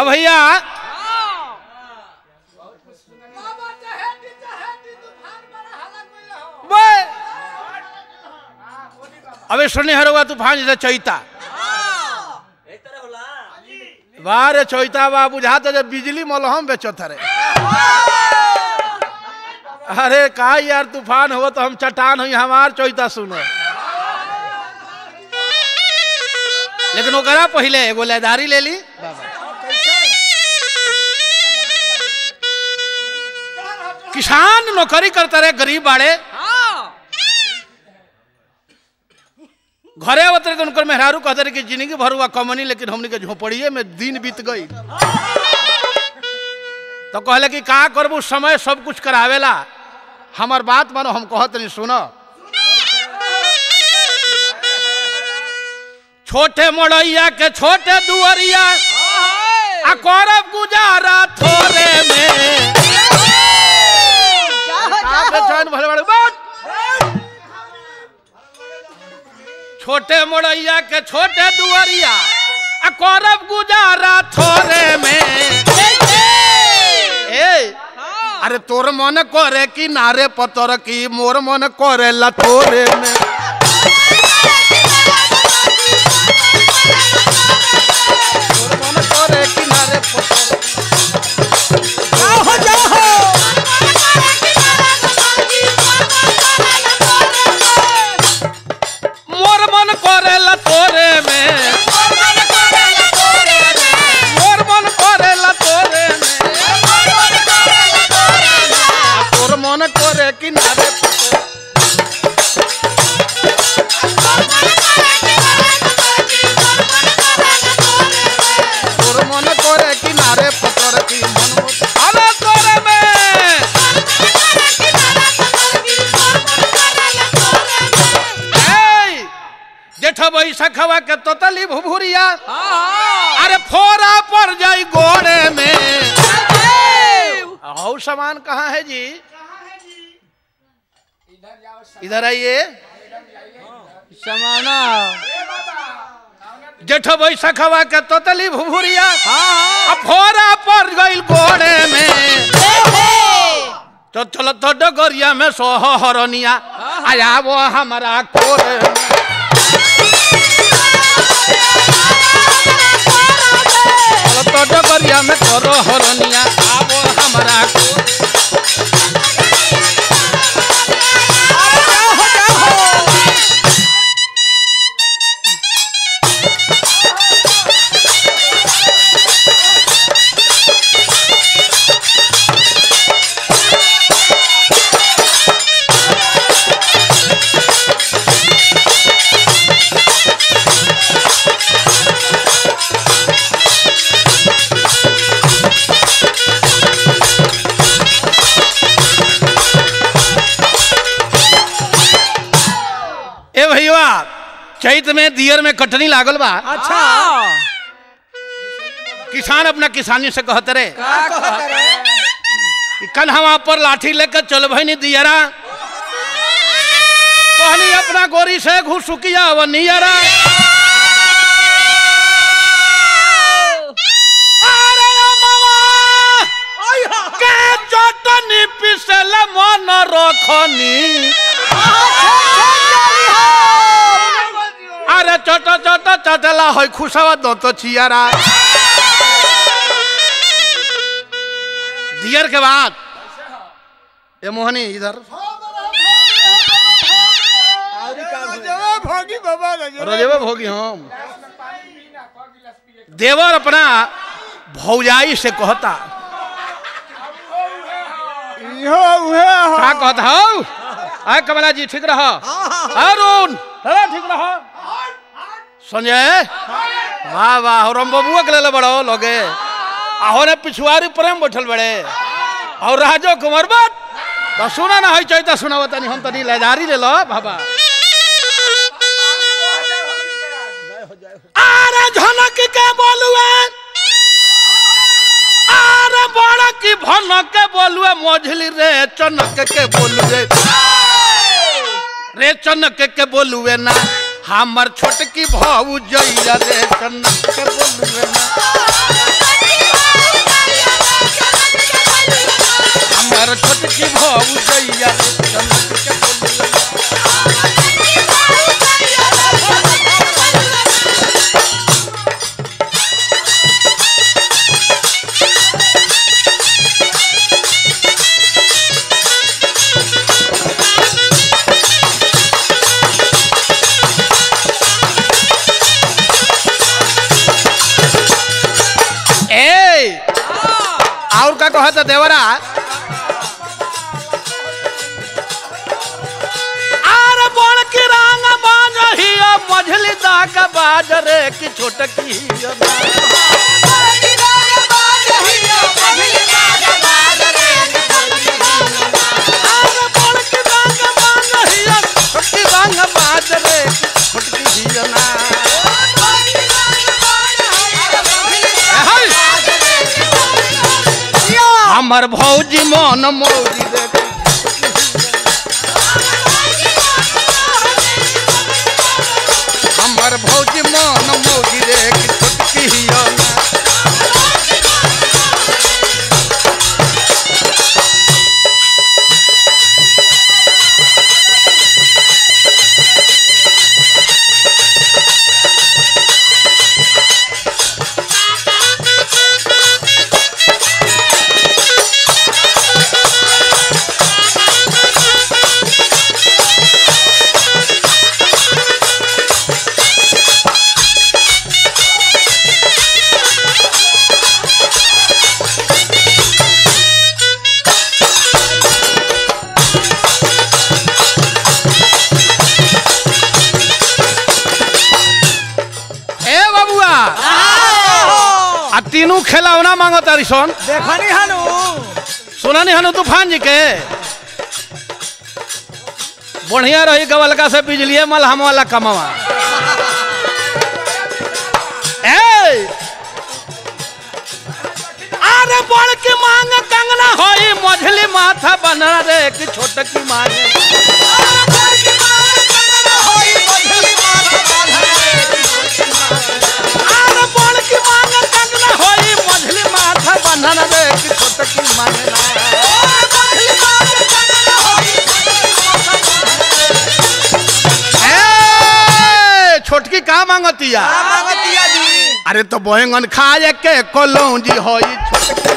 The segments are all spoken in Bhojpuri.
भैया अबे सुनने हरुआ तूफान जैसे चैता बारे चैता बा बुझा तो जब बिजली मलहम बेचो थरे। अरे का यार तूफान हो तो हम चट्टान हुई हमार चैता सुनो। लेकिन वो करा पहले एगो लेदारी ले ली किसान नौकरी करते रहे गरीब बाड़े घरे उतरे तो उनकर मेहरारू कहते रहे कि जिंदगी भर हुआ कमनी लेकिन हमने के झोपड़िए में दिन बीत गई। तो कहले कि का करबू समय सब कुछ करावेला हमार बात मानो हम कहत नहीं सुनो। छोटे मोड़ैया के छोटे दुआरिया आ करब गुजारा थोरे में छोटे मोड़ैया के छोटे दुआरिया आ करब गुजारा थोरे में। अरे तोर मन करे कि नारे पतर की मोर मन करे लतोरे में। तोर मन करे कि नारे पतर मोर मन करे लतोरे में। मोर मन करे लतोरे में। तोर मन करे कि नारे तोर मन करे कि नारे पतर की मन अरे तोरे में। जेठ बैसखवा के तोतली भुभुरिया अरे फोरा पर जाई गोड़े में। और सामान कहाँ है जी इधर आइए समाना। जेठ बैसखवा के तोतली भुभुरिया फोरा पर गई गोड़े में। तो चलो तो डगरिया में सोहरनिया आया वो हमारा कोरे में। तो डगरिया में तोरो हरनिया आवो हमारा चैत में दियर में कटनी लागल बा। अच्छा किसान अपना किसानी से कहते रहे कन्हवा पर लाठी लेकर चल भई दियरा कहनी अपना गोरी से घुसुकिया व नियरा। अरे मामा के चटनी पिसल मन रखनी अरे छोटा छोटा चटला हो खुशवा दो तो चियारा। दियर के बाद ये मोहनी इधर रजेबा भोगी हम देवर अपना भौजाई से कहता क्या कहता हो आए कमला जी ठीक रहा अरुण ठीक रहा संजय वाह वाह और हम बबुआ के ले बड़ो लोगे आहो ने पिछुआरी प्रेम बैठल बड़े और राजो कुमार बात तो सुना ना है चैता सुना बता नहीं हम तनी लेदारी ले लो बाबा। अरे झनक के बोलुए अरे बड़ा की भनक के बोलुए मोझली रे चनक के बोलुए रे चनक के बोलुए ना हमर छोटकी भाऊ जइया रे चनक के बोलुए ना। ए और का कहता देवरा आर बोल की रांग बाज ही मझली दाग बाज रे की छोटकी हमर भौजी मन मौजी देख हमर भौजी मन मौजी देख छोटकी हिया तीनों खिलौना मांगो तारी सन देखनी हनु सुनानी हनु तूफान जी के बढ़िया रही गवलका से बिजली मलहम वाला कमावा अरे बड़ की मांग कंगना होई मझली माथा बना रे कि छोटकी मांगे बंधन दे कि छोटकी मांगना छोटकी का मांगतिया जी अरे तो बैंगन खाए के कलौजी होई छोटकी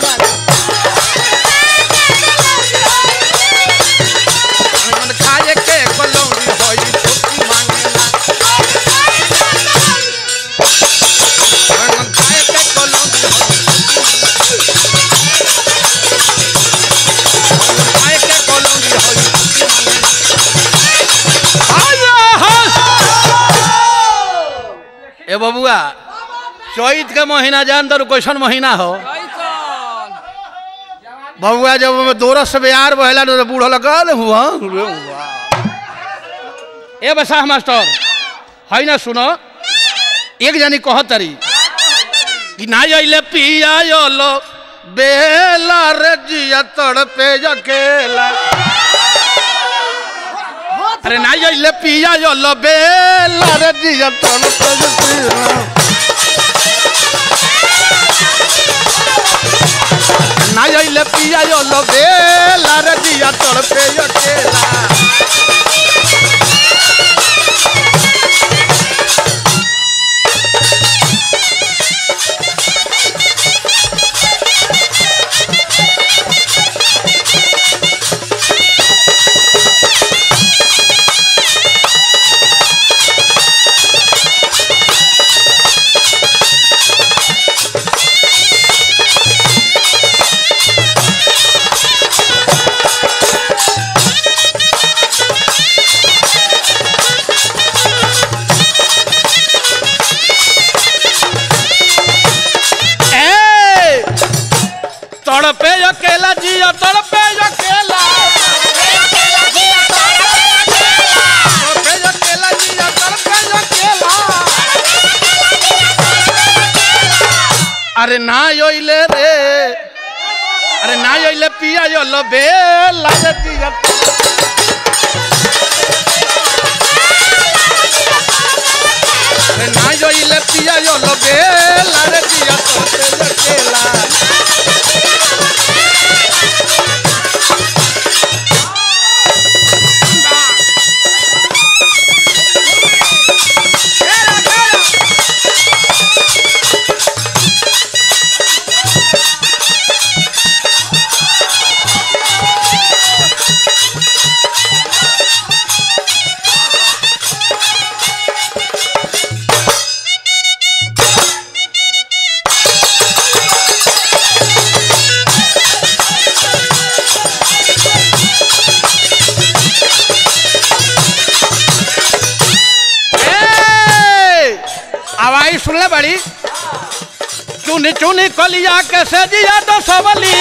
बैंगन खाए के कलौजी होई छोटकी मांगना बैंगन खाए के कलौजी ए बबुआ चैत के महीना जान तो कैसन महीना हो बबुआ जब दोरस बिहार बहला तो बूढ़ लगल हुआ ए बसा मास्टर है ना सुनो एक जानी कह तरी कि ना अले पिया लो बेला रे जिया तड़पे अकेला अरे ना अले पिया लो बेला रे जिया तड़पे ना अले पिया लो बेला रे जिया तड़पे अकेला तड़पे अकेला जिया तड़पे अकेला अरे ना योइले रे अरे ना योइले पिया यो लो बेला रे जिया अरे ना योइले पिया यो लो बेला रे जिया तड़पे अकेला चुनी चुनी कलिया के से दिया तो सबली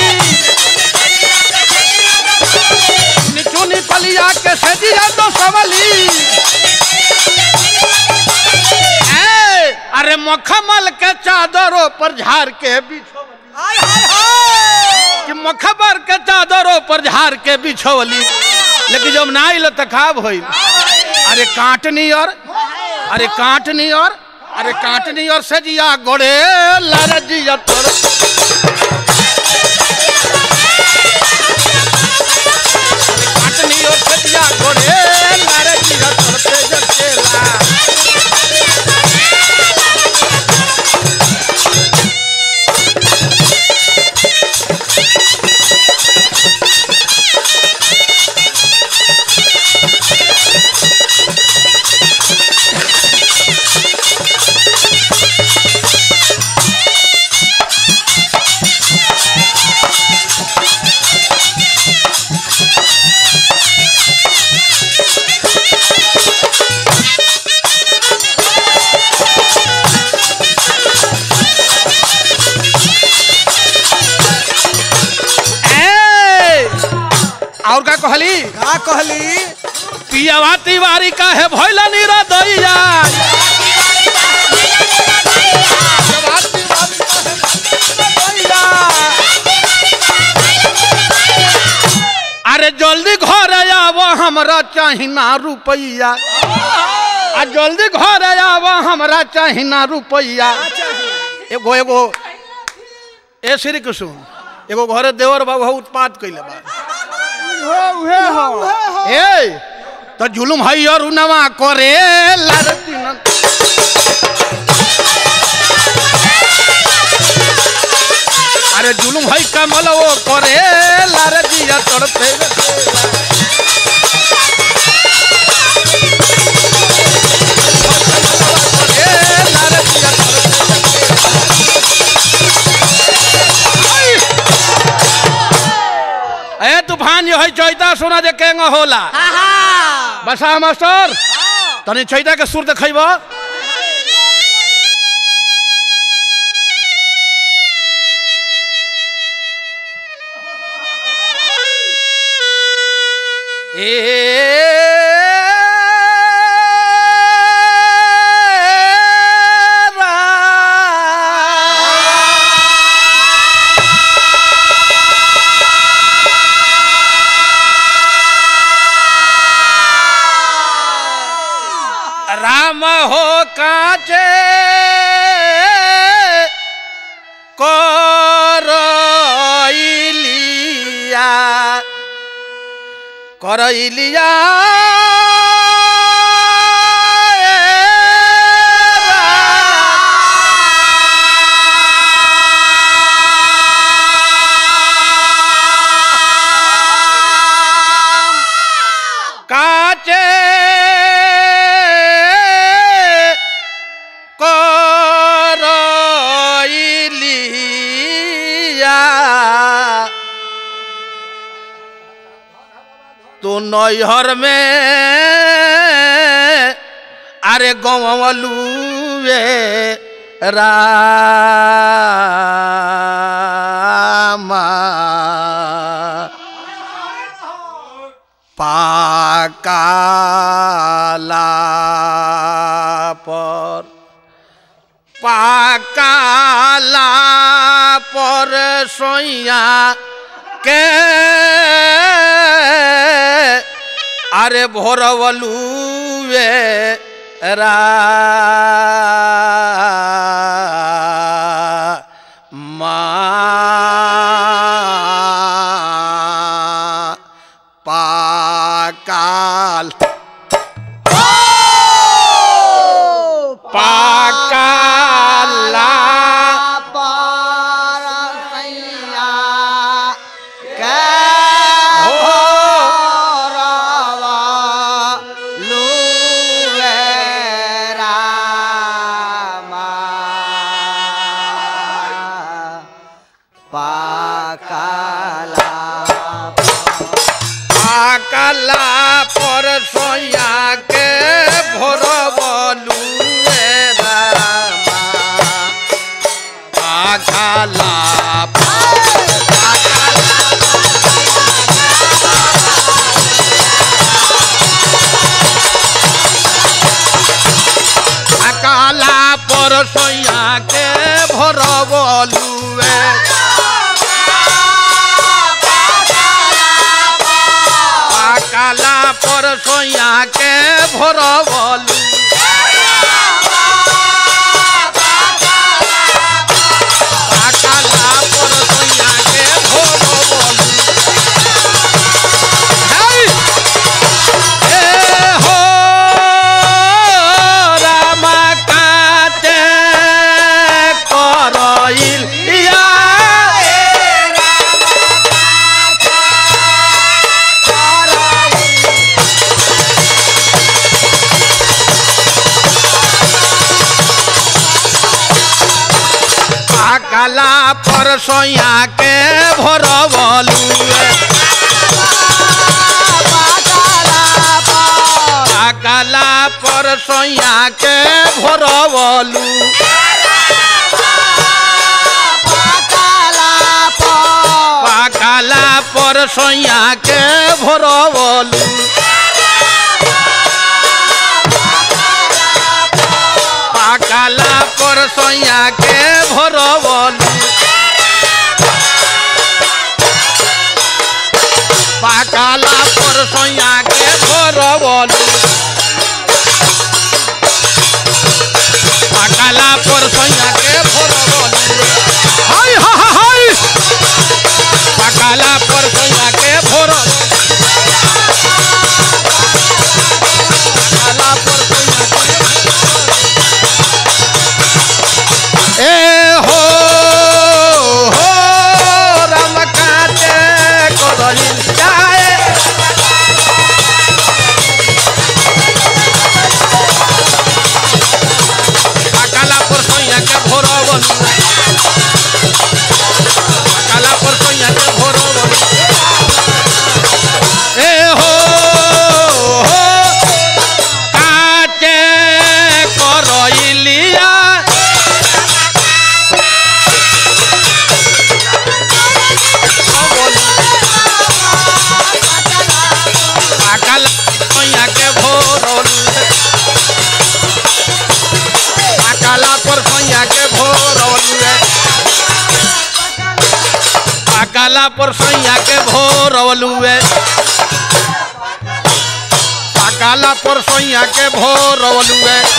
चुनी चुनी कलिया के से दिया तो सबली अरे मखमल के चादरों पर झाड़ के कि मखमल के चादरों पर झाड़ के बिछोली लेकिन जब ना आइल तो खाब हो अरे काटनी और से जिया गोड़े लारे जिया तोर काटनी और से जिया गोड़े लारे जिया तोर पे जकेला और का कहली पियावा तिवारी का है भइला नीरा दैया अरे जल्दी घर आव हमरा चाही ना रुपैया जल्दी घर आव हमरा चाही ना रुपैया एगो ए श्री कृष्ण एगो घरे देवर बाबू उत्पात कैले बा तो जुलुम है और नवा करे अरे जुलुम है कमल वो करे लारे जिया तड़पे तूफान जो है चैता सोना जे केंगा होला बसा मास्टर तनी चैता के सुर देखैबो राम हो काचे करैलिया काचे तो नैहर में अरे गवलुए रामा पाकाला पर सोइया के अरे भोरवलुए रामा पाकाल पाकाला पाकाला पर सोया के भोरवलुए रामा पाकाला पाकाला पर सोया के भरबलुए पाकाला पर सोया के भरबलु पाकाला पर सोया के भरबलु ए हो रामा काते करइल या पाकाला पर सोया के भरबलुए पाकाला पर सोया के भरबलु पाकाला पर सोया के भरबलु पाकाला पर सोया के भरबलु पाकाला पर सोया के भरबलु पाकाला पर सोया के भरबलु हाय हाय हाय पाकाला पर सोया के भरबलु पाकाला पर सोया के ए हो राम काते करइल जाए पाकाला पर सोया के भरबलु पाकाला पर सोया के भरबलु ए हो काते करइलिया पाकाला सोया के भरबलु पाकाला पर सोया के भरबलु पाकाला पर सोया के भरबलु पाकाला पर सोया के भरबलु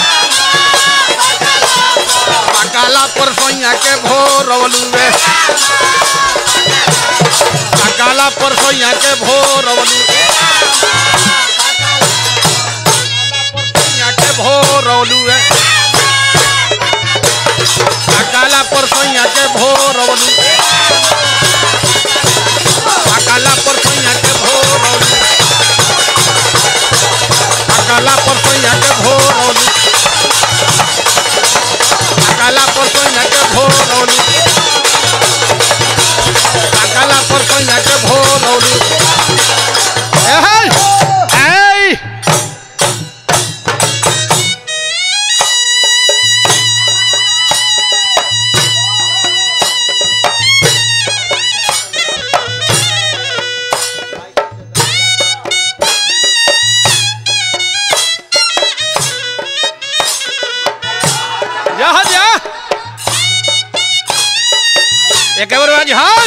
पाकाला पर सोया के भरबलु पाकाला पर सोया के भरबलु भरबलु पाकाला पर सोया के भरबलु पाकाला पर सोया के भरबलु पाकाला पर सोया के भरबलु पाकाला पर सोया के भरबलु पाकाला पर सोया के भरबलु ए एक बार आज हाँ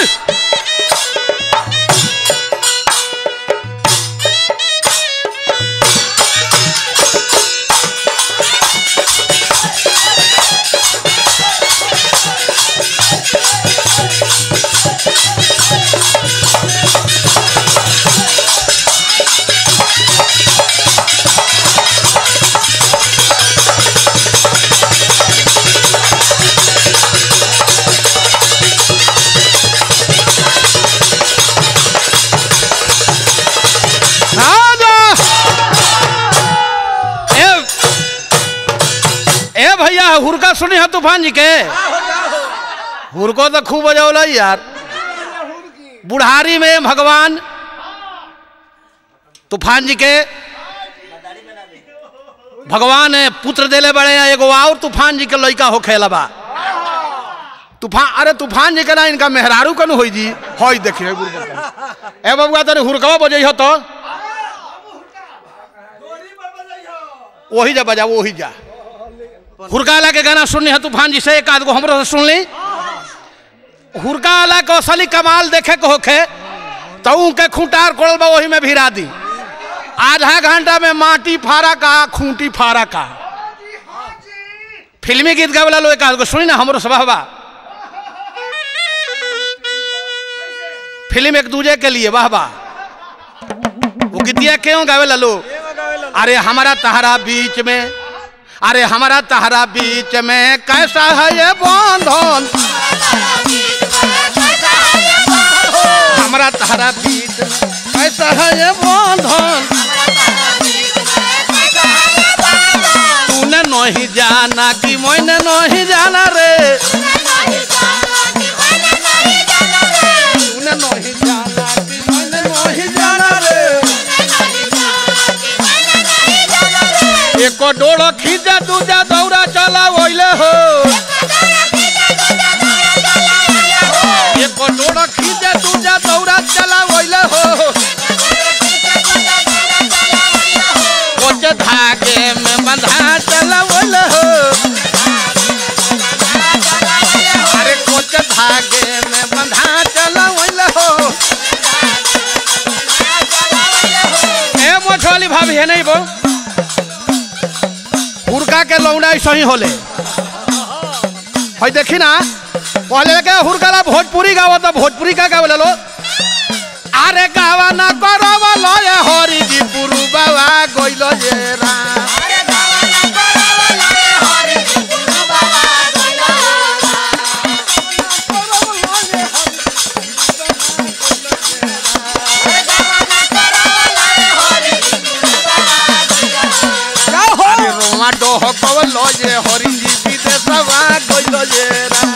भैया हुरका सुनी है तूफान जी के हुरको तो खूब बजौल यार। बुढ़ारी में भगवान तूफान जी के भगवान पुत्र देले बड़े एगो और तूफान जी के लड़का हो खेलबा। तूफान, अरे तूफान जी के ना इनका मेहरारू कन हो जी हई देखिए ए बबुआ तने हुरकवा बजई हो तो वही जा बजा वही जा हुरकाला के गाना सुननी है तूफान जी से एक आध गो हमरो से सुन ली। हुरकाला के असली कमाल देखे को होखे तो के खूंटार कोड़ल बा वही में भिरा दी, आधा घंटा में माटी फारा का खूंटी फारा का। फिल्मी गीत गावेला लो एक आध गो सुनी ना हमरो स्वभाव बा, फिल्म एक दूजे के लिए वाह वाह। वो गीतिया क्यों गावेला लो? अरे हमारा तहरा बीच में, अरे हमारा तहरा बीच में कैसा है ये बंधन, हमारा तहरा बीच में कैसा है ये बंधन, तूने नहीं जाना कि मैंने नहीं जाना रे, तूने नहीं जाना कि मैंने नहीं जाना रे। एको डोड़ो खींचा दूजा दौड़ा चला वोइले हो, एको डोड़ो खींचा दूजा दौड़ा चला वोइले हो, कुछ धागे में बंधा चला वोइले हो, अरे कुछ धागे में बंधा चला वोइले हो। ए मोछवाली भाभी है नहीं वो हुरका के लौंडा सही होले देखी ना पहले के हुरकाला भोजपुरी गावा तो भोजपुरी का गावे लो, अरे गावा ना करवा लो ये हरि जी पुरु बाबा गइलो जे राम, अरे गावा ना करवा लो ये हरि जी पुरु बाबा गइलो अरे गावा ना करवा लो ये हरि जी पुरु बाबा गइलो, अरे रोमा डोह कवलो जे हरि जी विदेशवा गइलो जे राम,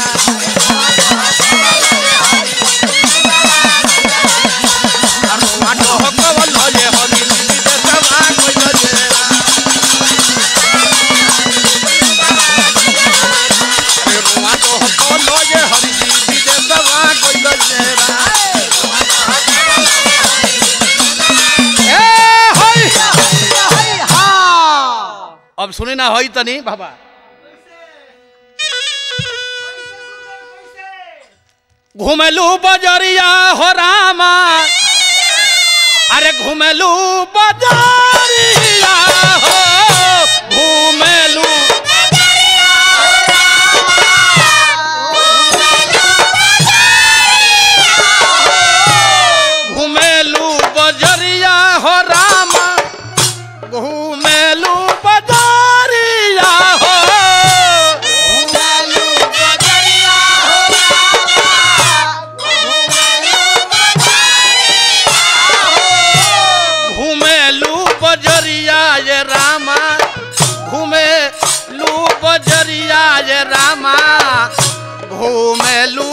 अब सुनी ना होई तनी बाबा। घुमेलू बजरिया हो रामा, अरे घुमेलू बजरिया हो, घुमेलू घुमेलू बजरिया हो रामा, घुमेलू बजरिया हो, घुमेलू बजरिया ये रामा, घुमेलू बजरिया ये रामा, घुमेलू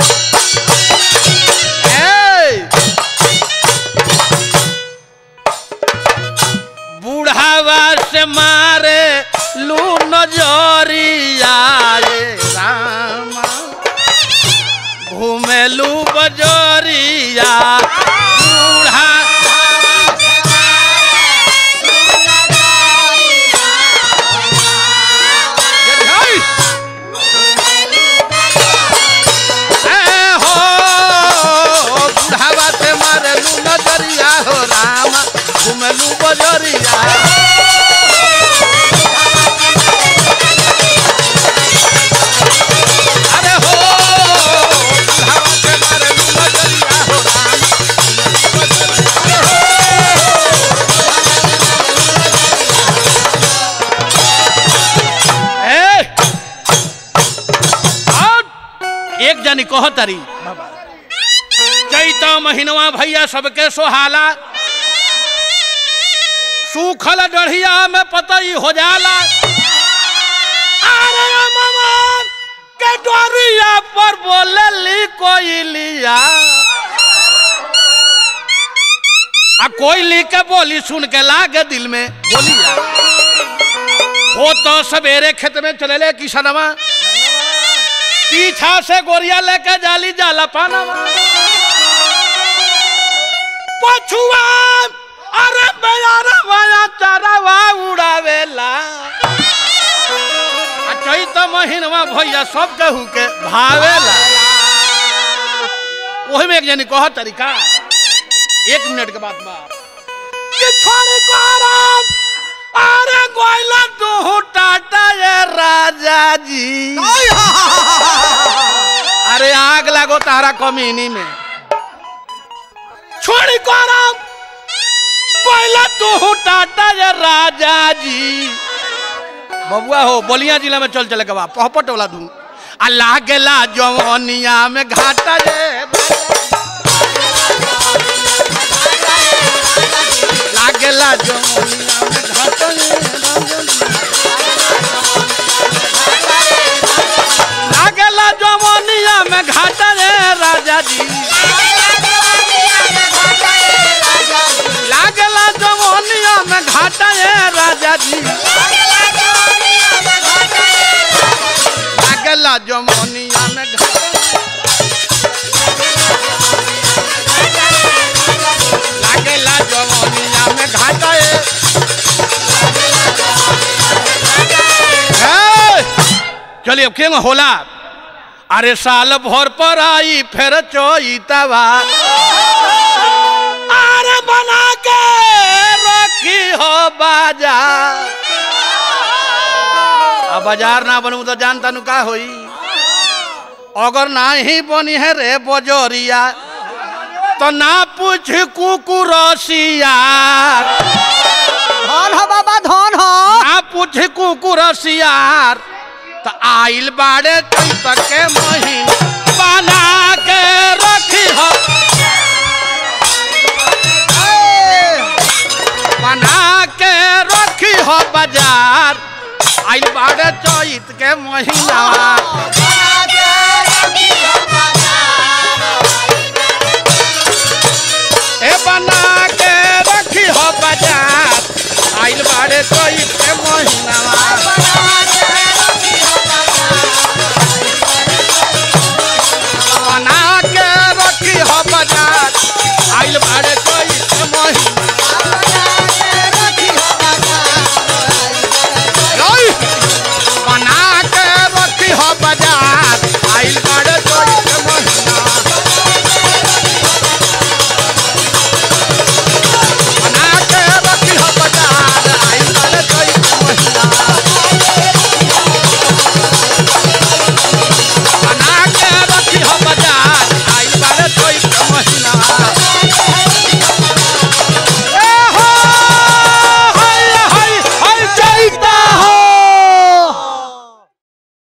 बुढ़ावा से मारे लू नजरिया ये रामा, घुमेलू बजरिया बूढ़ा बुढ़ावा से मारे लू नजरिया हो रामा, घुमेलू बजरिया। अरे हो बुढ़ावा से मारे लू नजरिया हो रामा, एक जानी कहो तारी चैता महीनवा भैया सबके सोहाला, सूखल डढ़िया में पतई हो जाला, अरे मामा के डोरिया पर बोलेली कोयलिया, आ कोयली के बोली सुन के लागे दिल में बोलिया। हो तो सवेरे खेत में चले किसनवा, पीछा से गोरिया लेके जाली जाला पाना पछुआ अरे बेयारा वाया चारावा उड़ावेला चैत महीनवा भैया सब केहू के भावेला। वही में एक जनी कह तरीका 1 मिनट के बाद कि छोड़ को आराम अरे गोइला तू टाटा ये राजा जी अरे आग लागो तारा कमीनी में छोड़ को आराम गोइला तू टाटा ये राजा जी बबुआ हो बलिया जिला में चल चले के बाद पहपट वाला दूं अल्लाह गेला जवानिया में घाटा ये लागेला जवानिया में घाटा ये लागेला जवानिया में घाटा ये राजा जी लागेला जवानिया में घाटा ये राजा जी लागेला जवानिया में लागेला जवानिया में घाटा है। चलिए अब क्यों होला अरे साल भर पर आई फिर चोईतवा अरे बना के रखी हो बाजार अब बाजार ना बनू तो जानता नु का होई अगर ना ही बनी है रे बजोरिया तो ना पूछ कुकुरसिया धन हो बाबा धन हो ना पूछ कुकुरसिया तो आइल बाड़े चैत के महीना बना के रखी हो बना के रखी हो बाजार आइल बाड़े चैत के महीना